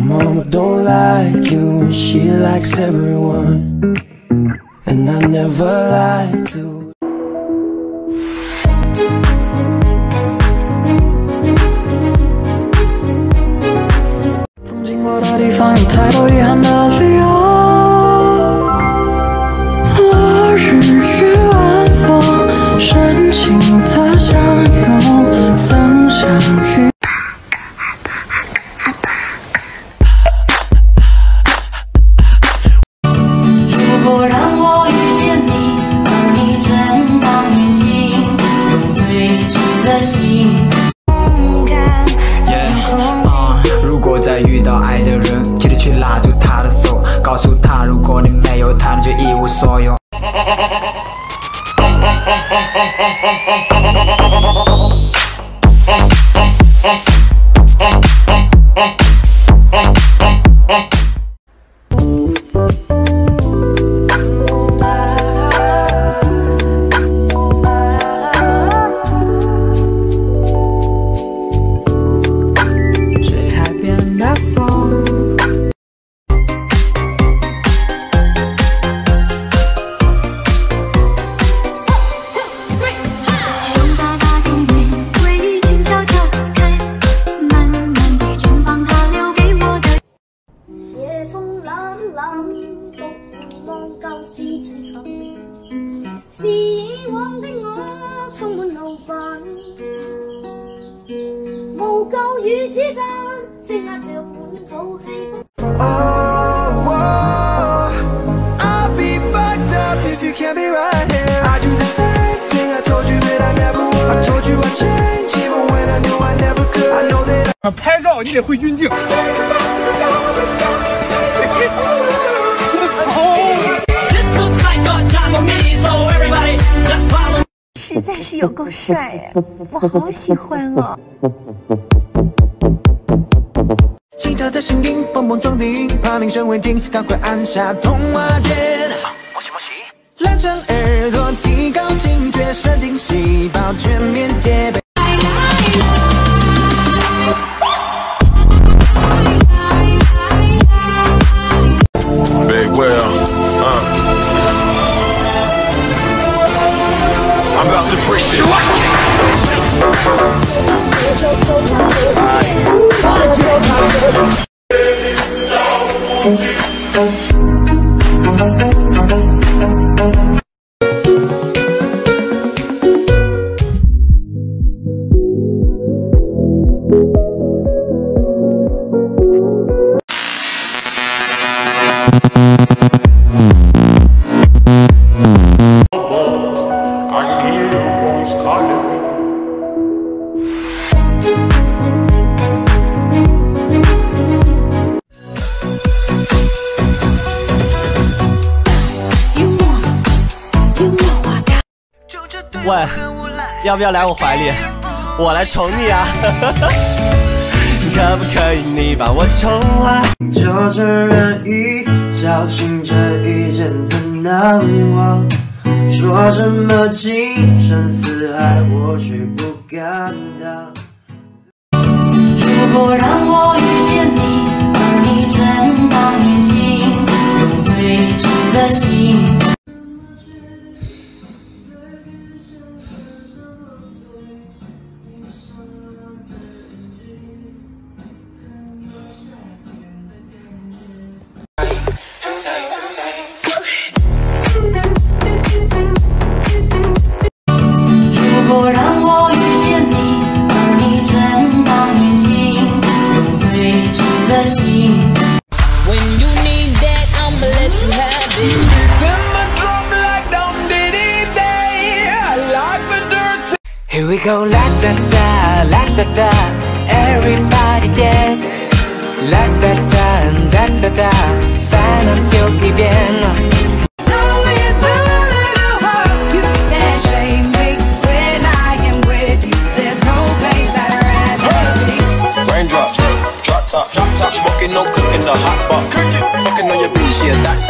mama don't like you and she likes everyone, and I never like to. 风经过的地方有太多遗憾的理由，落日与晚风，深情的相拥，曾相遇。 如果再遇到爱的人，记得去拉住他的手，告诉他，如果你没有他，你就一无所有。 是以往的我充滿怒憤，無咎與指責，積壓着本土氣氛。I'll be fucked up if you can't be right here. I do the same thing. I told you that I never would. I told you I'd change even when I knew I never could. I know that. 拍照你得会晕镜。 实在是有够帅哎，我好喜欢哦。 吉他的声音蹦蹦撞钉，怕铃声未停，赶快按下通话键。拉长耳朵，提高警觉，神经细胞全面戒备。 I'm about to freak shit. 喂，要不要来我怀里？我来宠你啊！可不可以你把我宠坏？ 就这人一矫情，这一阵子难忘。说什么情深似海，我却不敢当。 如果让我遇见你，而你正当年轻，用最真的心。 Here we go, la da da, everybody dance, la da da, 才能有改变。 Raindrops, drop top, smoking, no cooking, the hot pot, fucking on your bitch, yeah, that.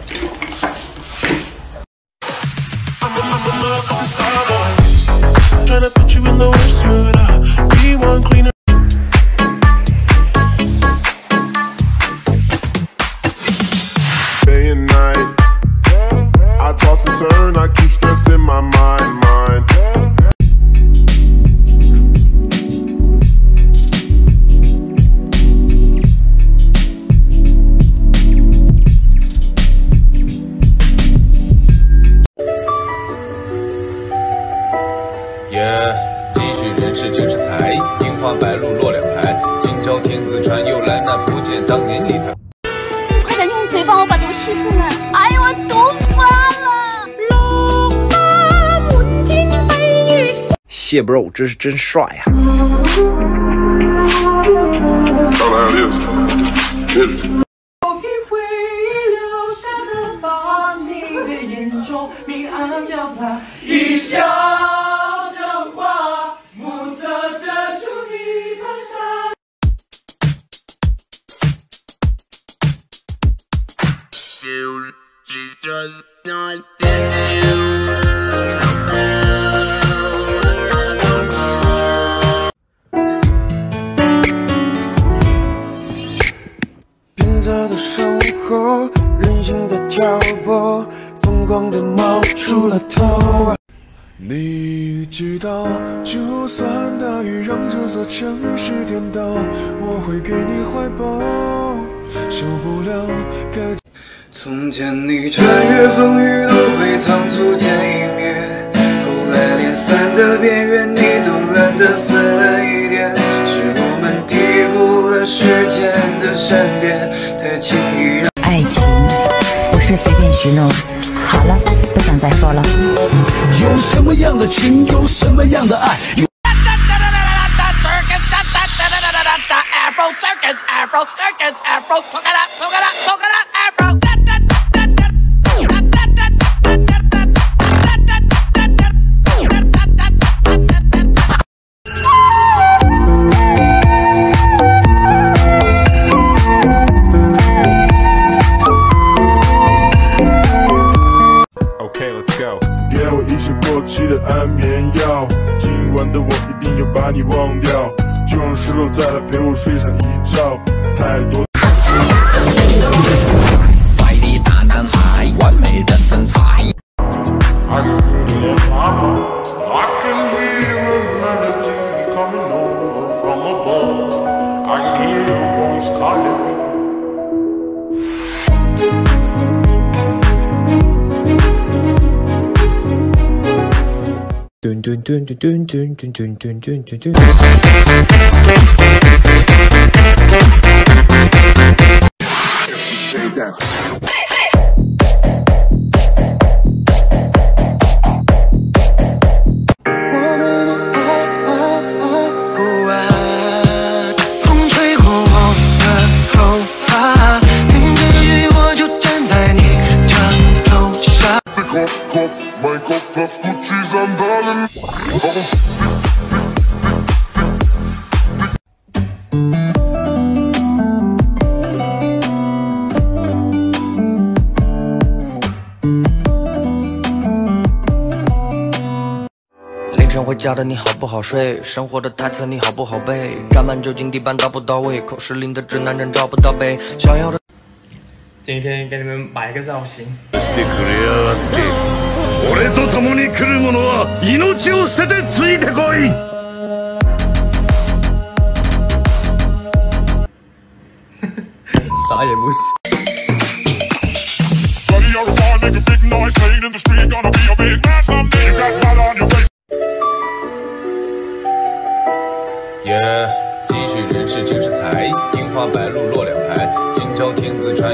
I'm the love of the star boy. tryna put you in the worst mood. Be one cleaner. Day and night, I toss and turn, I keep stressing my mind. 继续人世尽是财，樱花白露落两排。今朝天子传，又来那不见当年李太。 快点用嘴帮我把毒吸出来！哎呀，我毒发了！龙发满天飞雨。 谢 bro 这是真帅呀！ 明暗交杂，一笑像花，暮色遮住你盘沙。 变色的生活，任性的挑拨。疯狂的冒出了头。你知道，就算大雨让这座城市颠倒，我会给你怀抱。受不了该。从前你穿越风雨都会仓促见一面，后来连伞的边缘你都懒得分了一点，是我们低估了时间的善变，太轻易让爱情不是随便许诺。好了，不想再说了。 有什么样的情，有什么样的爱。 给我一些过期的安眠药，今晚的我一定要把你忘掉，就让石头再来陪我睡上一觉。太多。帅的大男孩，完美的身材。 Dun dun dun dun dun dun dun dun dun dun dun. Darling. 凌晨回家的你好不好睡？生活的台词你好不好背？沾满酒精地板到不到位？口是零的直男人找不到北。想要的。 今天给你们买个造型。 俺と共に来る者は命を捨ててついてこい。 啥也不是。 继续人世尽是财，樱花白露落两排。今朝天子传。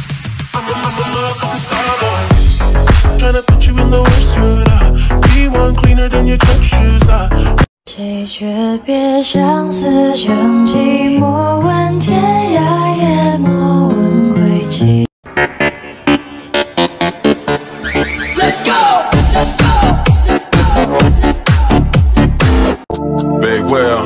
谁却别相思成寂，莫问天涯，也莫问归期。Let's go, let's go, let's go, let's go. Big Will,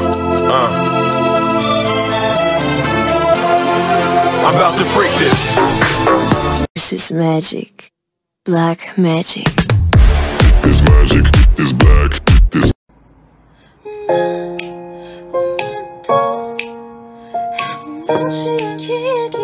I'm about to freak this. This is magic, black magic. This magic, this black, this. 다시 얘기해